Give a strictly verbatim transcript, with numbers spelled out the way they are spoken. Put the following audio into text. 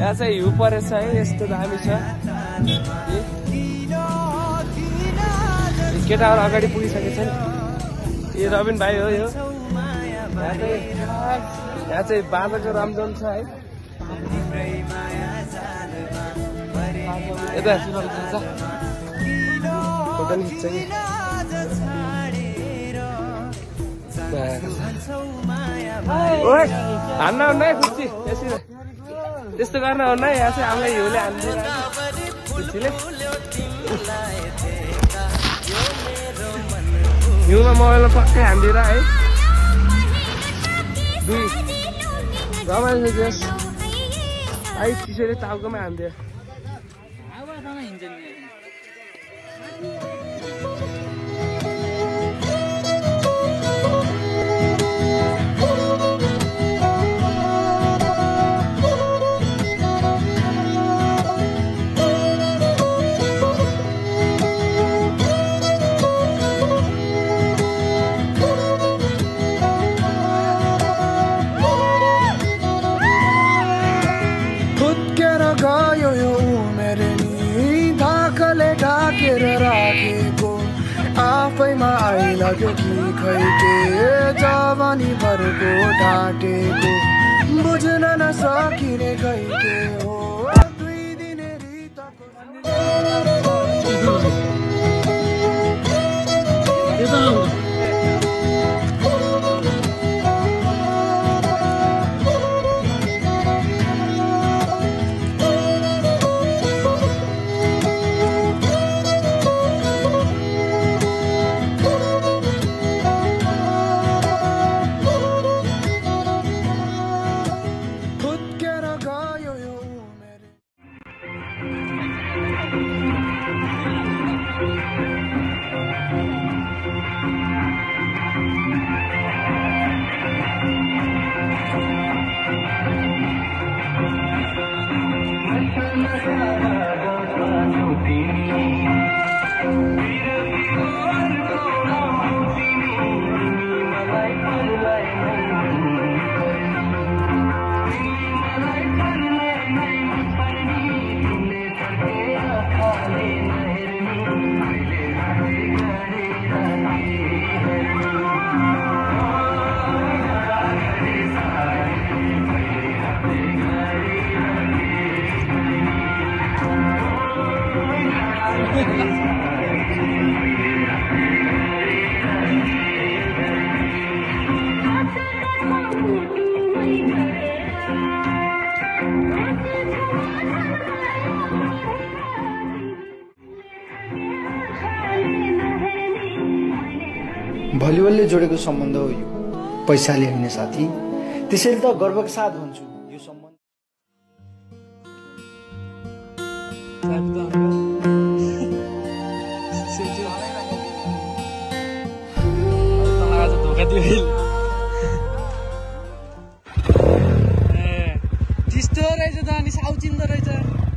यहाँ चाहिँ हिउँ परेछ है, यस्तो दामी छ। केटाहरू अगाडि पुगिसकेको छ नि। यो रबिन भाइ हो यो। यहाँ चाहिँ यहाँ चाहिँ बाबाको रमझम छ है। यता सुनल छ फोटो नि खिच्छ कि ओए हान्न हुन्न है खुसी यसरी त्यस्तो गर्न हुन्न है। यहाँ चाहिँ हामीलाई हिउँले हान्दिन खुसीले हिउँमा मोबाइलमा पक्कै हान्दिएर है। दुई रमाइलो त्यस आई चिसोले टाउकोमा हान्दियो। आफैमा आइलाग्यो कि खै के जवानी भरको ढाँटेको बुझ्न नसकिने खै के हो दुई दिने रितको भलिबलले जोडेको सम्बन्ध हो यो, पैसाले होइन साथी। त्यसैले त गर्वका साथ भन्छु यो सम्बन्ध। त्यस्तो रहेछ त अनि साउचिन्दो रहेछ।